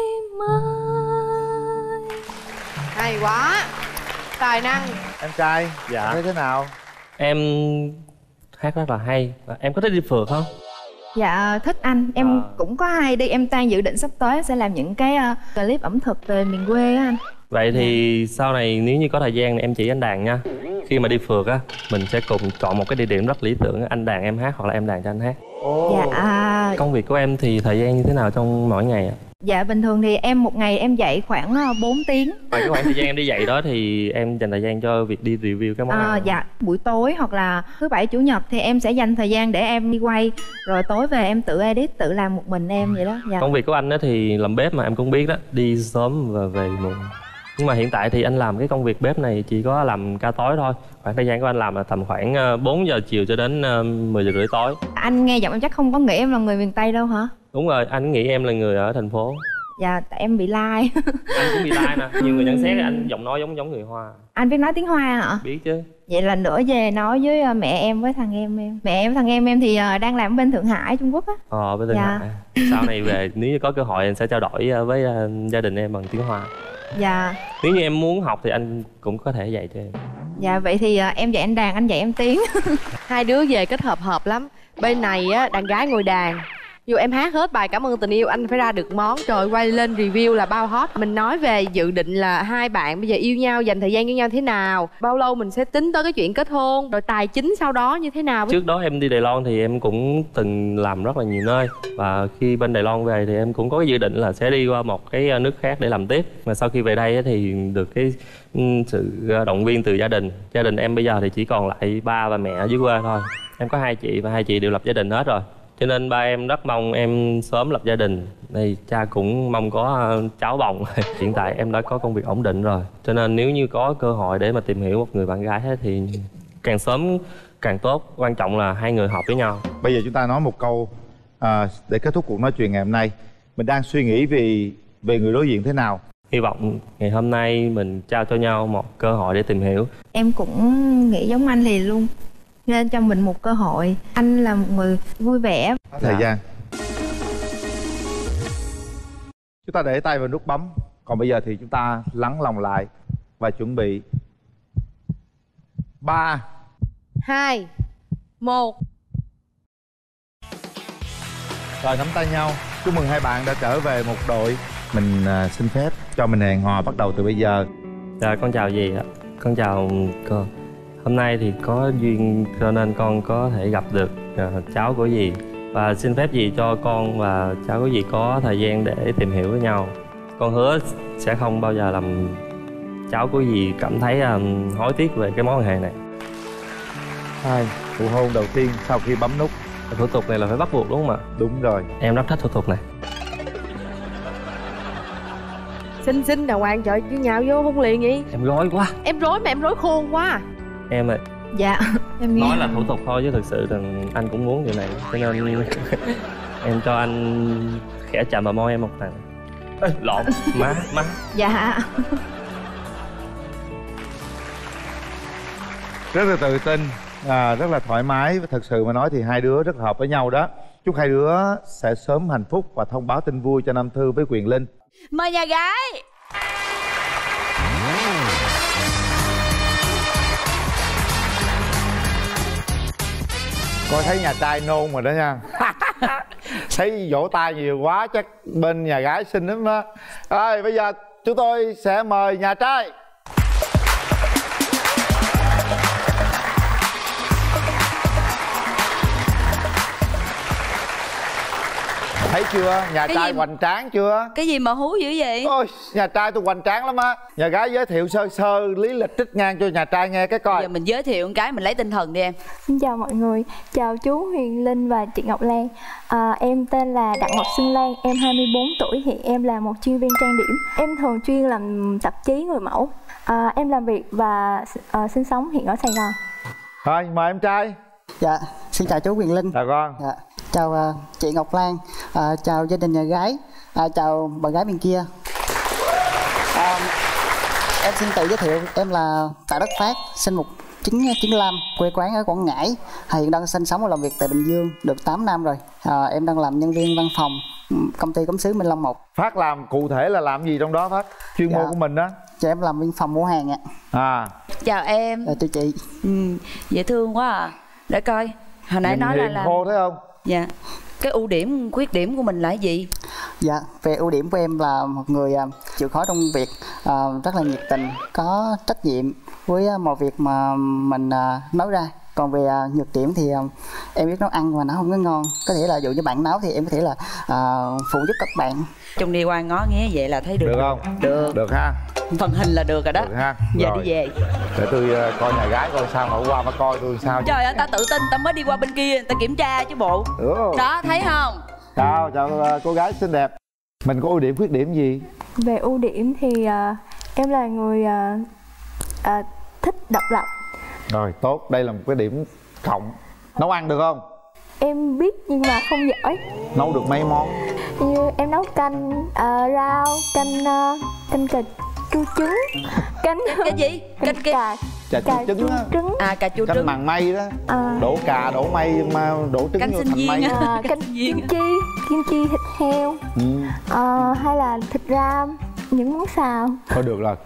mãi. Hay quá, tài năng. Em trai, dạ thấy thế nào? Em hát rất là hay. Em có thích đi phượt không? Dạ thích anh, em à. cũng có hay đi. Em đang dự định sắp tới sẽ làm những cái uh, clip ẩm thực về miền quê á anh. Vậy thì dạ. sau này nếu như có thời gian em chỉ anh đàn nha. Khi mà đi phượt á, mình sẽ cùng chọn một cái địa điểm rất lý tưởng, anh đàn em hát hoặc là em đàn cho anh hát. Oh. Dạ. Công việc của em thì thời gian như thế nào trong mỗi ngày ạ? Dạ bình thường thì em một ngày em dạy khoảng bốn tiếng. Ngoài cái khoảng thời gian em đi dạy đó thì em dành thời gian cho việc đi review các món à, ăn. Dạ buổi tối hoặc là thứ bảy chủ nhật thì em sẽ dành thời gian để em đi quay, rồi tối về em tự edit, tự làm một mình em vậy đó. Dạ. Công việc của anh đó thì làm bếp mà em cũng biết đó, đi sớm và về muộn. Nhưng mà hiện tại thì anh làm cái công việc bếp này chỉ có làm ca tối thôi. Khoảng thời gian của anh làm là tầm khoảng bốn giờ chiều cho đến mười giờ rưỡi tối. Anh nghe giọng em chắc không có nghĩ em là người miền Tây đâu hả? Đúng rồi, anh nghĩ em là người ở thành phố. Dạ, tại em bị lai. Anh cũng bị lai nè, nhiều người nhận xét anh giọng nói giống giống người Hoa. Anh biết nói tiếng Hoa hả? Biết chứ. Vậy là nữa về nói với mẹ em với thằng em em. Mẹ em với thằng em em thì đang làm ở bên Thượng Hải, Trung Quốc á. Ờ, bên Thượng dạ. Hải. Sau này về nếu như có cơ hội anh sẽ trao đổi với gia đình em bằng tiếng Hoa. Dạ. Nếu như em muốn học thì anh cũng có thể dạy cho em. Dạ, vậy thì em dạy anh đàn, anh dạy em tiếng. Hai đứa về kết hợp hợp lắm. Bên này á, đàn gái ngồi đàn, Dù em hát hết bài Cảm ơn tình yêu anh phải ra được món. Trời, quay lên review là bao hot. Mình nói về dự định là hai bạn bây giờ yêu nhau, dành thời gian với nhau thế nào, bao lâu mình sẽ tính tới cái chuyện kết hôn, rồi tài chính sau đó như thế nào. Trước đó em đi Đài Loan thì em cũng từng làm rất là nhiều nơi. Và khi bên Đài Loan về thì em cũng có cái dự định là sẽ đi qua một cái nước khác để làm tiếp. Mà sau khi về đây thì được cái sự động viên từ gia đình. Gia đình em bây giờ thì chỉ còn lại ba và mẹ ở dưới quê thôi. Em có hai chị và hai chị đều lập gia đình hết rồi. Cho nên ba em rất mong em sớm lập gia đình. Thì cha cũng mong có cháu bồng. Hiện tại em đã có công việc ổn định rồi. Cho nên nếu như có cơ hội để mà tìm hiểu một người bạn gái thì càng sớm càng tốt. Quan trọng là hai người hợp với nhau. Bây giờ chúng ta nói một câu à, để kết thúc cuộc nói chuyện ngày hôm nay. Mình đang suy nghĩ về về người đối diện thế nào? Hy vọng ngày hôm nay mình trao cho nhau một cơ hội để tìm hiểu. Em cũng nghĩ giống anh thì luôn, nên cho mình một cơ hội. Anh là một người vui vẻ. Thời gian. Chúng ta để tay vào nút bấm. Còn bây giờ thì chúng ta lắng lòng lại và chuẩn bị. Ba, hai, một. Rồi nắm tay nhau. Chúc mừng hai bạn đã trở về một đội. Mình uh, xin phép cho mình hẹn hò bắt đầu từ bây giờ. Dạ con chào dì ạ. Con chào cô. Hôm nay thì có duyên cho nên con có thể gặp được uh, cháu của dì. Và xin phép dì cho con và cháu của dì có thời gian để tìm hiểu với nhau. Con hứa sẽ không bao giờ làm cháu của dì cảm thấy um, hối tiếc về cái mối quan hệ này. Hai, nụ hôn đầu tiên sau khi bấm nút. Thủ tục này là phải bắt buộc đúng không ạ? Đúng rồi. Em rất thích thủ tục này. Xinh xinh đàng hoàng, trời, chứ nhào vô hôn liền vậy. Em rối quá. Em rối mà em rối khôn quá. Em ơi. Dạ em nghe. Nói là thủ tục thôi chứ thực sự là anh cũng muốn điều này. Cho nên em cho anh khẽ chạm vào môi em một lần. Ê, lộn, má, má. Dạ. Rất là tự tin, à, rất là thoải mái. Và thật sự mà nói thì hai đứa rất hợp với nhau đó. Chúc hai đứa sẽ sớm hạnh phúc và thông báo tin vui cho Nam Thư với Quyền Linh. Mời nhà gái. Coi thấy nhà trai nôn rồi đó nha. Thấy vỗ tay nhiều quá chắc bên nhà gái xinh lắm đó. Rồi bây giờ chúng tôi sẽ mời nhà trai. Thấy chưa? Nhà cái trai gì... hoành tráng chưa? Cái gì mà hú dữ vậy? Ôi, nhà trai tôi hoành tráng lắm á. Nhà gái giới thiệu sơ sơ lý lịch trích ngang cho nhà trai nghe cái coi. Giờ mình giới thiệu một cái, mình lấy tinh thần đi em. Xin chào mọi người, chào chú Huyền Linh và chị Ngọc Lan. à, Em tên là Đặng Ngọc Xuân Lan, em hai mươi bốn tuổi, hiện em là một chuyên viên trang điểm. Em thường chuyên làm tạp chí người mẫu. à, Em làm việc và à, sinh sống hiện ở Sài Gòn. Thôi, mời em trai. Dạ, xin chào chú Huyền Linh. Chào con. Dạ. Chào uh, chị Ngọc Lan, uh, chào gia đình nhà gái, uh, chào bạn gái bên kia. uh, Em xin tự giới thiệu, em là Tạ Đất Phát, sinh một chín chín lăm, quê quán ở Quảng Ngãi, hiện đang sinh sống và làm việc tại Bình Dương được tám năm rồi. uh, Em đang làm nhân viên văn phòng công ty gốm sứ Minh Long một. Phát làm cụ thể là làm gì trong đó Phát? Chuyên Dạ. môn của mình đó. Dạ em làm văn phòng mua hàng ạ. À. Chào em. Dạ thưa chị. Ừ, dễ thương quá à. Để coi, hồi nãy Nhìn nói là hiền làm khô thấy không? Dạ. Cái ưu điểm, khuyết điểm của mình là cái gì? Dạ, về ưu điểm của em là một người uh, chịu khó trong việc, uh, rất là nhiệt tình, có trách nhiệm với uh, mọi việc mà mình uh, nói ra. Còn về uh, nhược điểm thì uh, em biết nấu ăn mà nó không có ngon. Có thể là dụ như bạn nấu thì em có thể là uh, phụ giúp các bạn. Trong đi qua ngó nghé vậy là thấy được. Được không? Được. Được ha. Phần hình là được rồi đó. Được ha. Giờ Rồi. đi về. Để tôi uh, coi nhà gái coi sao, mà qua mà coi tôi sao. Trời ơi, ta tự tin, ta mới đi qua bên kia, ta kiểm tra chứ bộ. Ừ. Đó, thấy không? Chào, chào uh, cô gái xinh đẹp. Mình có ưu điểm, khuyết điểm gì? Về ưu điểm thì uh, em là người uh, uh, thích độc lập. Rồi, tốt, đây là một cái điểm cộng. Nấu ăn được không? Em biết nhưng mà không giỏi. Nấu được mấy món? Như em nấu canh uh, rau, canh uh, canh cà chua trứng, canh cái gì? Canh cà Cà chua trứng á. trứng. À, cà chua Canh trứng. màng mây đó. À. Đổ cà, đổ mây mà đổ trứng Canh vô sinh thành viên mây. á. À, canh kim chi, kim chi thịt heo, Ừ. à, hay là thịt ram, những món xào. Thôi được rồi.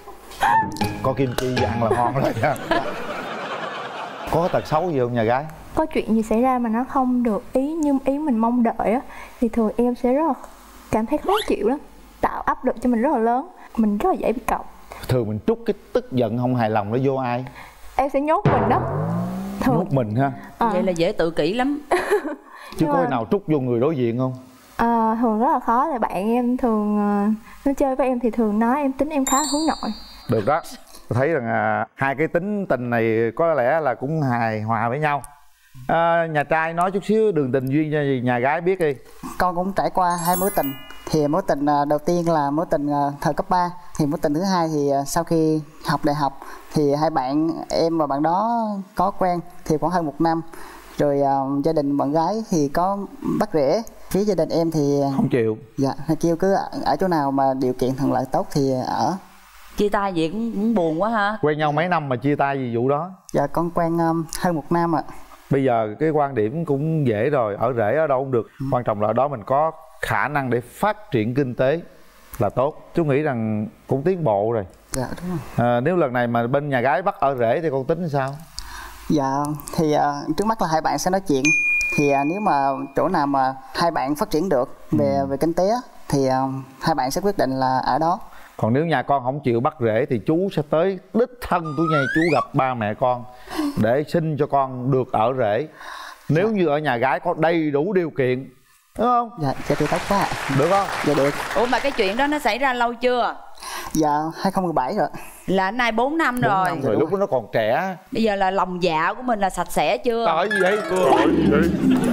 Có kim chi ăn là ngon rồi nha. Có tật xấu gì không nhà gái? có chuyện gì xảy ra mà nó không được ý như ý mình mong đợi á, thì thường em sẽ rất là cảm thấy khó chịu lắm, tạo áp lực cho mình rất là lớn, mình rất là dễ bị cọc. Thường mình trút cái tức giận không hài lòng nó vô ai? Em sẽ nhốt mình đó. Thường... Nhốt mình ha. À. Vậy là dễ tự kỷ lắm. Chứ có mà... khi nào trút vô người đối diện không? À, thường rất là khó, là bạn em thường uh, nó chơi với em thì thường nói em tính em khá là hướng nội. Được đó, tôi thấy rằng à, hai cái tính tình này có lẽ là cũng hài hòa với nhau. À, nhà trai nói chút xíu đường tình duyên cho nhà gái biết đi. Con cũng trải qua hai mối tình. Thì mối tình đầu tiên là mối tình thời cấp ba. Thì mối tình thứ hai thì sau khi học đại học thì hai bạn em và bạn đó có quen thì khoảng hơn một năm. Rồi uh, gia đình bạn gái thì có bắt rễ. Phía gia đình em thì không chịu. Dạ, kêu cứ ở chỗ nào mà điều kiện thuận lợi tốt thì ở. Chia tay vậy cũng, cũng buồn quá ha. Quen nhau mấy năm mà chia tay vì vụ đó? Dạ con quen um, hơn một năm ạ. Bây giờ cái quan điểm cũng dễ rồi, ở rễ ở đâu cũng được. Ừ. Quan trọng là ở đó mình có khả năng để phát triển kinh tế là tốt. Chú nghĩ rằng cũng tiến bộ rồi. Dạ đúng rồi. À, nếu lần này mà bên nhà gái bắt ở rễ thì con tính sao? Dạ thì uh, trước mắt là hai bạn sẽ nói chuyện. Thì uh, nếu mà chỗ nào mà hai bạn phát triển được về ừ. về kinh tế thì uh, hai bạn sẽ quyết định là ở đó. Còn nếu nhà con không chịu bắt rễ thì chú sẽ tới đích thân tôi nhây chú gặp ba mẹ con để xin cho con được ở rễ. Nếu dạ. như ở nhà gái có đầy đủ điều kiện, đúng không? Dạ, dạ thì tốt quá. Được không? Dạ được. Ủa mà cái chuyện đó nó xảy ra lâu chưa? Dạ hai không một bảy rồi. Là nay bốn năm rồi. Năm rồi, lúc đó nó còn trẻ. Bây giờ là lòng dạ của mình là sạch sẽ chưa? Trời gì vậy? Trời gì vậy?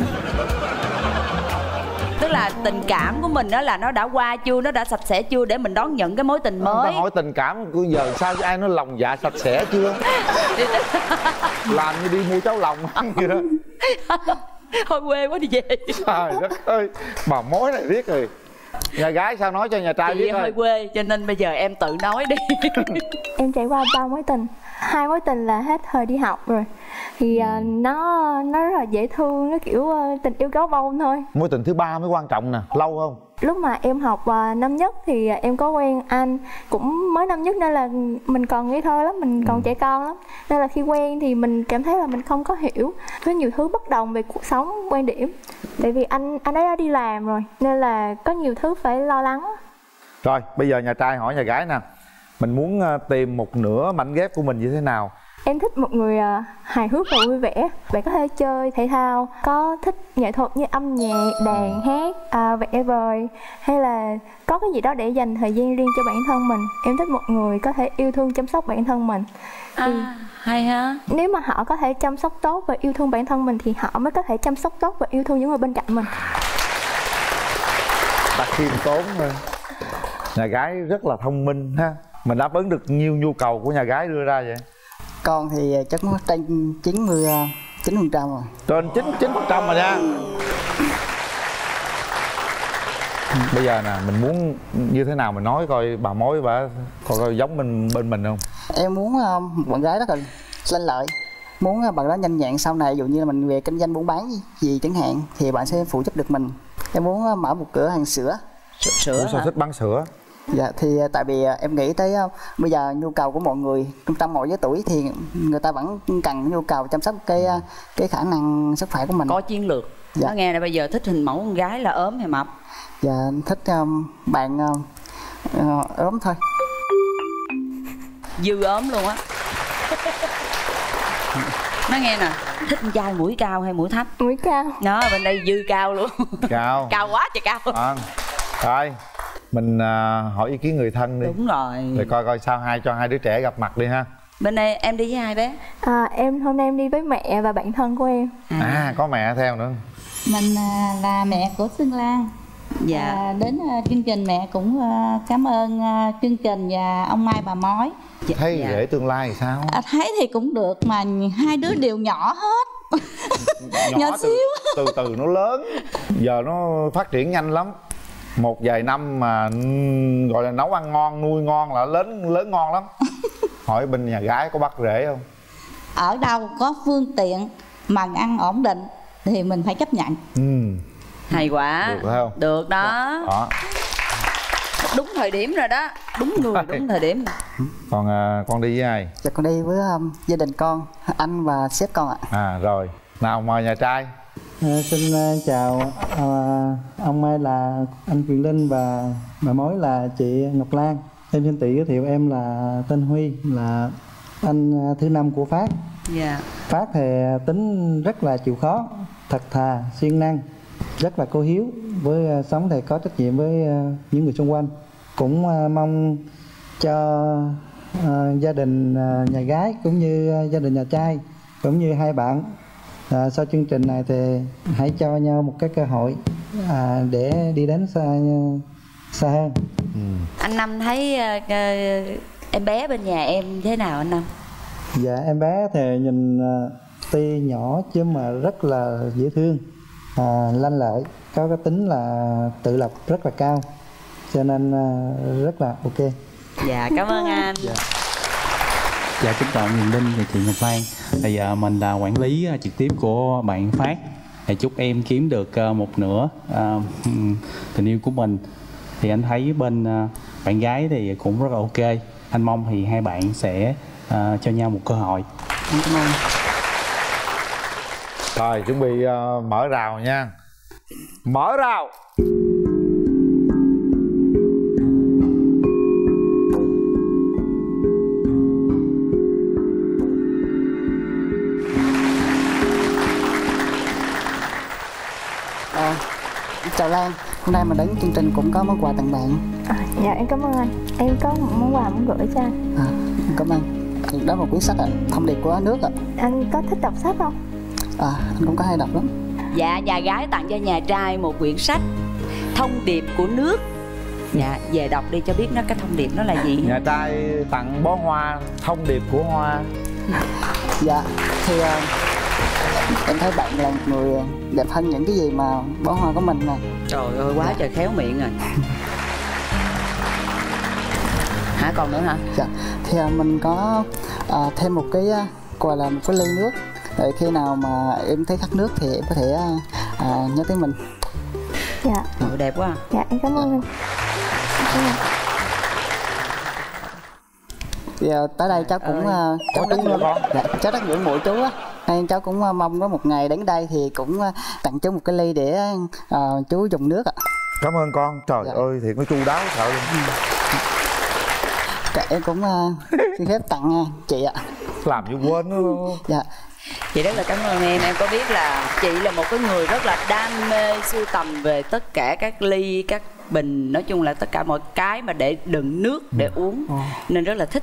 Tức là tình cảm của mình đó là nó đã qua chưa, nó đã sạch sẽ chưa để mình đón nhận cái mối tình mới. Người ta hỏi tình cảm của giờ sao ai nói lòng dạ sạch sẽ chưa? Làm như đi mua cháo lòng ăn vậy đó. Thôi quê quá đi về. Trời đất ơi, bà mối này biết rồi. Nhà gái sao nói cho nhà trai chị biết hơi quê cho nên bây giờ em tự nói đi. Em trải qua ba mối tình, hai mối tình là hết thời đi học rồi. Thì uh, nó nó rất là dễ thương, nó kiểu uh, tình yêu gấu bông thôi. Mối tình thứ ba mới quan trọng nè, lâu không? Lúc mà em học uh, năm nhất thì uh, em có quen anh cũng mới năm nhất nên là mình còn ngây thơ lắm, mình còn ừ. trẻ con lắm. Nên là khi quen thì mình cảm thấy là mình không có hiểu, có nhiều thứ bất đồng về cuộc sống, quan điểm. Tại vì anh anh ấy đã đi làm rồi nên là có nhiều thứ phải lo lắng. Rồi bây giờ nhà trai hỏi nhà gái nè, mình muốn uh, tìm một nửa mảnh ghép của mình như thế nào? Em thích một người uh, hài hước và vui vẻ. Bạn có thể chơi thể thao, có thích nghệ thuật như âm nhạc, đàn, hát, uh, vẽ vời, hay là có cái gì đó để dành thời gian riêng cho bản thân mình. Em thích một người có thể yêu thương chăm sóc bản thân mình. À, thì hay ha. Nếu mà họ có thể chăm sóc tốt và yêu thương bản thân mình thì họ mới có thể chăm sóc tốt và yêu thương những người bên cạnh mình. Đặt khiêm tốn thôi. Nhà gái rất là thông minh ha. Mình đáp ứng được nhiều nhu cầu của nhà gái đưa ra vậy? Con thì chắc nó trên chín mươi chín phần trăm rồi. Trên chín chín phần trăm rồi nha. Bây giờ nè, mình muốn như thế nào mình nói coi bà mối bà coi, coi giống bên bên mình không? Em muốn uh, một bạn gái rất là lanh lợi, muốn uh, bạn đó nhanh nhẹn sau này, ví dụ như là mình về kinh doanh buôn bán gì, gì chẳng hạn thì bạn sẽ phụ giúp được mình. Em muốn uh, mở một cửa hàng sữa. Sữa sao thích bán sữa? Dạ thì tại vì em nghĩ tới uh, bây giờ nhu cầu của mọi người trong mọi giới tuổi thì người ta vẫn cần nhu cầu chăm sóc cái uh, cái khả năng sức khỏe của mình. Có chiến lược. Dạ. Nó nghe là bây giờ thích hình mẫu con gái là ốm hay mập? Dạ thích um, bạn uh, uh, ốm thôi. Dư ốm luôn á. Nó nghe nè, thích con trai mũi cao hay mũi thấp? Mũi cao. Nó bên đây dư cao luôn. Cao. Cao quá trời cao. À, rồi mình uh, hỏi ý kiến người thân đi. Đúng rồi. Rồi coi coi sao hai cho hai đứa trẻ gặp mặt đi ha. Bên đây em đi với ai bé? À, em hôm nay em đi với mẹ và bạn thân của em. À, à có mẹ theo nữa. Mình à, là mẹ của Xuân Lan. Dạ. À, đến à, chương trình mẹ cũng à, cảm ơn à, chương trình và ông Mai bà Mói. Dạ, thấy dạ. Rể tương lai thì sao? À, thấy thì cũng được mà hai đứa đều nhỏ hết. Nhỏ, nhỏ xíu. Từ, từ từ nó lớn. Giờ nó phát triển nhanh lắm. Một vài năm mà gọi là nấu ăn ngon, nuôi ngon là lớn lớn ngon lắm. Hỏi bên nhà gái có bắt rể không? Ở đâu có phương tiện mà ăn ổn định thì mình phải chấp nhận. Ừ. Hay quá. Được không? Được đó. Đó. Đúng thời điểm rồi đó. Đúng người, đúng thời điểm. Còn à, con đi với ai? Dạ con đi với um, gia đình con, anh và sếp con ạ. À rồi. Nào mời nhà trai. À, xin uh, chào à, ông Mai là anh Quyền Linh và bà mối là chị Ngọc Lan. Em xin tự giới thiệu em là tên Huy, là anh thứ năm của Phát. Dạ. Phát thì tính rất là chịu khó, thật thà, siêng năng, rất là cô hiếu, với sống thì có trách nhiệm với những người xung quanh. Cũng mong cho uh, gia đình uh, nhà gái cũng như uh, gia đình nhà trai cũng như hai bạn à, sau chương trình này thì hãy cho nhau một cái cơ hội à, để đi đến xa xa hơn. Ừ. Anh Năm thấy uh, uh, em bé bên nhà em thế nào anh Năm? Dạ em bé thì nhìn uh, tuy nhỏ chứ mà rất là dễ thương, à, lanh lợi, có cái tính là tự lập rất là cao, cho nên uh, rất là ok. Dạ cảm ơn anh. Dạ. Dạ kính chào Quyền Linh và chị Ngọc Lan. Bây giờ mình là quản lý trực tiếp của bạn Phát. Thì chúc em kiếm được một nửa uh, tình yêu của mình. Thì anh thấy bên uh, bạn gái thì cũng rất là ok. Anh mong thì hai bạn sẽ uh, cho nhau một cơ hội. Cảm ơn. Rồi chuẩn bị uh, mở rào nha. Mở rào. À, chào Lan, hôm nay mình đến chương trình cũng có món quà tặng bạn. À, dạ em cảm ơn anh. Em có một món quà muốn gửi cho anh. À, cảm ơn. Đó là một cuốn sách ạ, à, thông điệp của nước ạ. À. Anh có thích đọc sách không? À, anh cũng có hay đọc lắm. Dạ, nhà gái tặng cho nhà trai một quyển sách thông điệp của nước. Dạ, về đọc đi cho biết nó cái thông điệp nó là gì. Nhà trai tặng bó hoa thông điệp của hoa. Dạ, thì uh, em thấy bạn là một người đẹp hơn những cái gì mà bó hoa của mình nè. Trời ơi, quá trời khéo miệng rồi. Hả, còn nữa hả? Dạ, thì uh, mình có uh, thêm một cái uh, gọi là một cái ly nước. Để khi nào mà em thấy khát nước thì em có thể uh, uh, nhớ tới mình. Dạ. Ồ, đẹp quá. Dạ, em cảm ơn anh. Giờ tới đây cháu cũng uh, cháu rất ngưỡng dạ, cháu rất ngưỡng mộ chú á, nên cháu cũng uh, mong có một ngày đến đây thì cũng uh, tặng chú một cái ly để uh, chú dùng nước ạ. Cảm ơn con. Trời dạ. ơi thiệt nó chu đáo sợ luôn. Dạ, em cũng uh, xin phép tặng uh, chị ạ. Làm như quên nữa. Dạ. Chị rất là cảm ơn em. Em có biết là chị là một cái người rất là đam mê sưu tầm về tất cả các ly, các bình, nói chung là tất cả mọi cái mà để đựng nước để uống, ừ. nên rất là thích.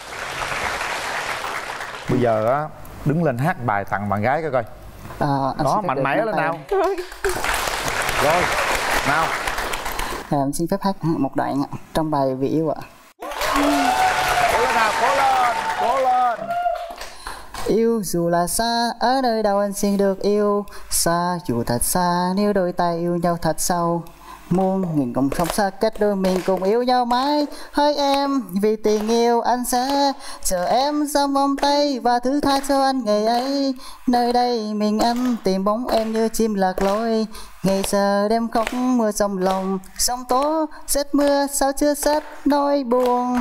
Bây giờ á đứng lên hát bài tặng bạn gái coi coi. À, đó mạnh mẽ lên nào. Rồi nào. À, xin phép hát một đoạn trong bài Vì Yêu ạ. Cố lên nào, cố lên, cố lên. Yêu dù là xa, ở nơi đâu anh xin được yêu. Xa dù thật xa, nếu đôi tay yêu nhau thật sâu. Muôn nghìn cùng không xa cách, đôi mình cùng yêu nhau mãi. Hỡi em, vì tình yêu anh sẽ chờ em trong vòng tay và thứ tha cho anh ngày ấy. Nơi đây mình anh tìm bóng em như chim lạc lối. Ngày giờ đêm khóc mưa trong lòng, sóng tố rét mưa sao chưa sét nỗi buồn.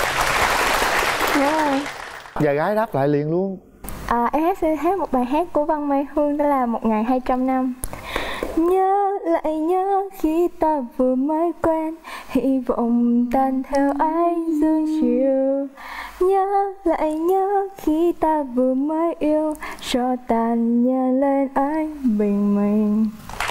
Yeah. Giờ gái đáp lại liền luôn. À, em sẽ hát một bài hát của Văn Mai Hương, đó là Một Ngày Hai Trăm Năm. Nhớ lại nhớ khi ta vừa mới quen, hy vọng tan theo ánh dương chiều. Nhớ lại nhớ khi ta vừa mới yêu, cho tàn nhờ lên ánh bình minh.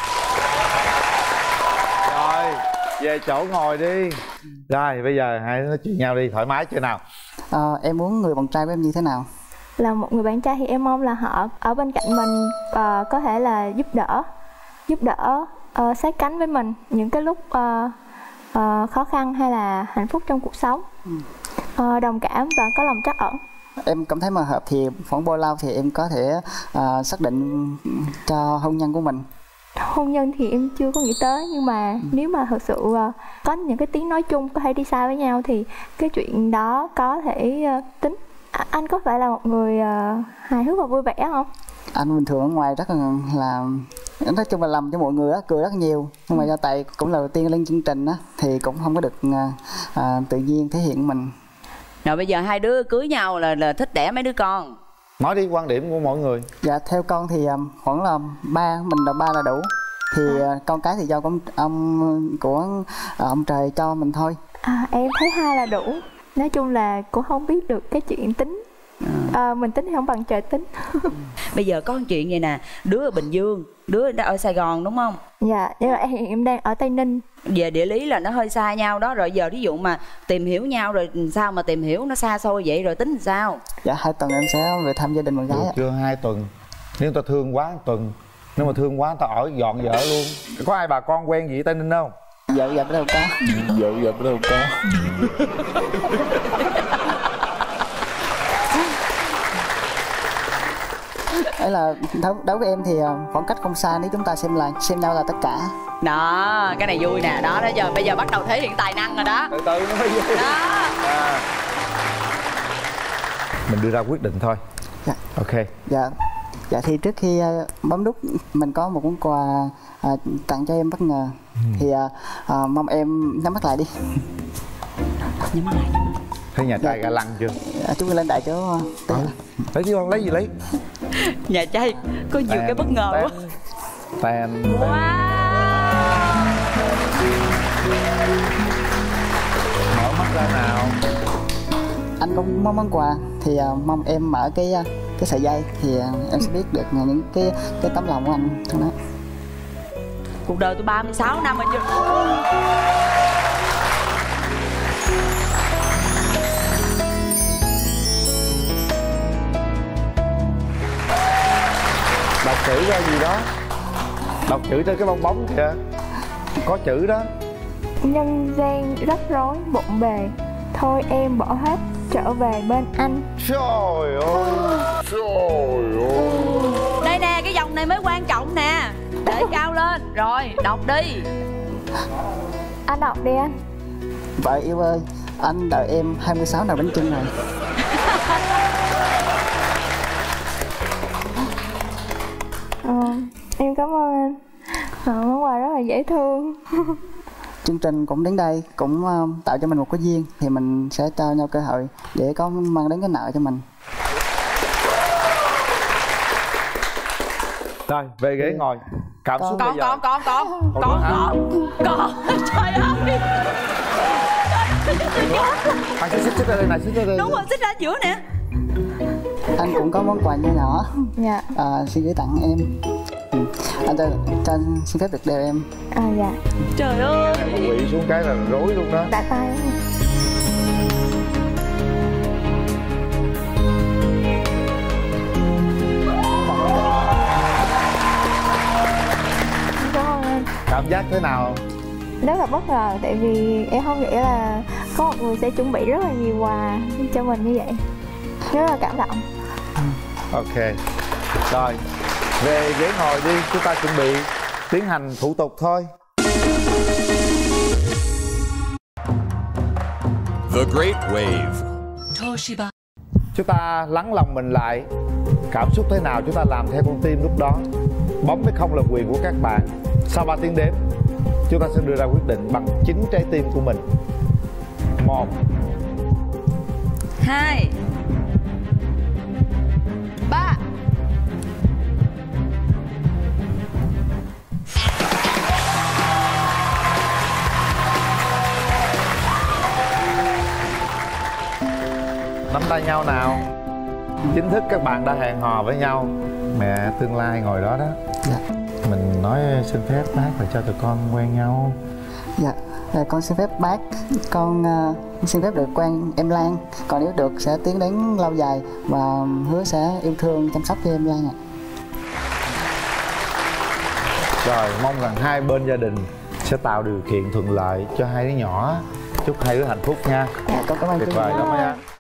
Rồi, về chỗ ngồi đi. Rồi, bây giờ hai nói chuyện nhau đi, thoải mái chưa nào? À, em muốn người bạn trai của em như thế nào? Là một người bạn trai thì em mong là họ ở bên cạnh mình, và có thể là giúp đỡ giúp đỡ uh, sát cánh với mình những cái lúc uh, uh, khó khăn hay là hạnh phúc trong cuộc sống. ừ. uh, Đồng cảm và có lòng trắc ẩn. Em cảm thấy mà hợp thì khoảng bao lâu thì em có thể uh, xác định cho hôn nhân của mình? Hôn nhân thì em chưa có nghĩ tới, nhưng mà ừ. nếu mà thật sự uh, có những cái tiếng nói chung có thể đi xa với nhau thì cái chuyện đó có thể uh, tính. À, anh có phải là một người uh, hài hước và vui vẻ không? Anh bình thường ở ngoài rất là, là nói chung là làm cho mọi người đó, cười rất nhiều. Nhưng mà do tại cũng là đầu tiên lên chương trình đó, thì cũng không có được à, tự nhiên thể hiện mình. Rồi bây giờ hai đứa cưới nhau là, là thích đẻ mấy đứa con? Nói đi quan điểm của mỗi người. Dạ theo con thì um, khoảng là ba mình là ba là đủ. Thì uh, con cái thì do con ông của uh, ông trời cho mình thôi. À, em thấy hai là đủ. Nói chung là cũng không biết được cái chuyện tính. À, mình tính thì không bằng trời tính. Bây giờ có một chuyện vậy nè, đứa ở Bình Dương, đứa ở Sài Gòn đúng không? Dạ, nhưng mà em, em đang ở Tây Ninh. Về địa lý là nó hơi xa nhau đó. Rồi giờ ví dụ mà tìm hiểu nhau rồi sao mà tìm hiểu nó xa xôi vậy rồi tính sao? Dạ hai tuần em sẽ về thăm gia đình bạn gái. Được chưa hai tuần? Nếu ta thương quá một tuần, nếu mà thương quá ta ở dọn vợ luôn. Có ai bà con quen gì Tây Ninh không? Vợ vợ đâu có. Vợ vợ đâu có. Đấy là đối, đối với em thì khoảng cách không xa, nếu chúng ta xem là xem nhau là tất cả. Đó, cái này vui nè, đó đó giờ bây giờ bắt đầu thể hiện tài năng rồi đó. Từ từ nó mới vui. Đó. À. Mình đưa ra quyết định thôi. Dạ. Ok. Dạ. Dạ thì trước khi uh, bấm nút mình có một món quà uh, tặng cho em bất ngờ. Ừ. Thì uh, uh, mong em nhắm mắt lại đi. Nhắm mắt lại. Thấy nhà trai ga lăng chưa? À, chú lên đại chỗ uh, à, lấy chứ con lấy gì lấy? Nhà trai có nhiều cái bất ngờ quá. Tèn. Wow. Mở mắt ra nào. Anh có món món quà thì uh, mong em mở cái uh, cái sợi dây thì uh, em sẽ biết được những cái cái tấm lòng của anh trong đó. Cuộc đời tôi ba mươi sáu năm rồi chứ. Đọc chữ ra gì đó. Đọc chữ trên cái bong bóng kìa. Có chữ đó. Nhân gian rắc rối bộn bề, thôi em bỏ hết trở về bên anh. Trời ơi. Trời ơi. Đây nè, cái dòng này mới quan trọng nè. Để cao lên. Rồi, đọc đi. Anh đọc đi anh. Vợ yêu ơi, anh đợi em hai mươi sáu nào bánh chưng rồi. ờ, Em cảm ơn anh. ờ, Món quà rất là dễ thương. Chương trình cũng đến đây cũng uh, tạo cho mình một cái duyên thì mình sẽ cho nhau cơ hội để có mang đến cái nợ cho mình. Rồi về ghế ngồi. Cảm xúc còn, bây giờ. Còn còn còn còn còn còn còn trời ơi. Anh xích xích ra đây này, xích ra đây. Đúng rồi, xích ra giữa nè. Anh cũng có món quà nhỏ nhỏ. Dạ. À, xin gửi tặng em. Ừ. Anh cho, cho anh xin phép được đeo em. À dạ. Trời ơi. Quỵ xuống cái là rối luôn đó. Đã tay. Cảm giác thế nào? Rất là bất ngờ, tại vì em không nghĩ là có một người sẽ chuẩn bị rất là nhiều quà cho mình như vậy. Rất là cảm động. Ok. Rồi, về ghế ngồi đi, chúng ta chuẩn bị tiến hành thủ tục thôi. The Great Wave. Toshiba. Chúng ta lắng lòng mình lại. Cảm xúc thế nào chúng ta làm theo con tim lúc đó. Bấm hay không là quyền của các bạn. Sau ba tiếng đếm, chúng ta sẽ đưa ra quyết định bằng chính trái tim của mình. Một, hai, ba. nắm tay nhau nào. Chính thức các bạn đã hẹn hò với nhau. Mẹ tương lai ngồi đó đó. Dạ. Mình nói xin phép bác là cho tụi con quen nhau. Dạ, à, con xin phép bác. Con uh, xin phép được quen em Lan. Còn nếu được sẽ tiến đến lâu dài và hứa sẽ yêu thương chăm sóc cho em Lan ạ. Rồi, mong rằng hai bên gia đình sẽ tạo điều kiện thuận lợi cho hai đứa nhỏ. Chúc hai đứa hạnh phúc nha. Dạ, con cảm ơn tuyệt vời lắm nha.